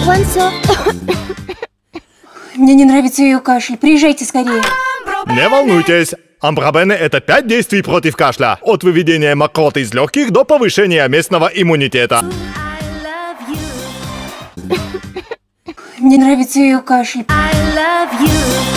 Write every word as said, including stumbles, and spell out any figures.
Вансо. Мне не нравится ее кашель. Приезжайте скорее. Не волнуйтесь. Амбробене – это пять действий против кашля. От выведения мокроты из легких до повышения местного иммунитета. Мне нравится ее кашель. I love you.